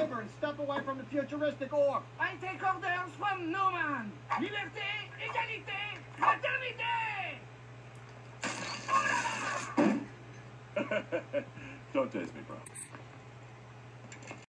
over and step away from the futuristic orb. I take orders from no man. Liberté, égalité, fraternité! Don't tase me, bro.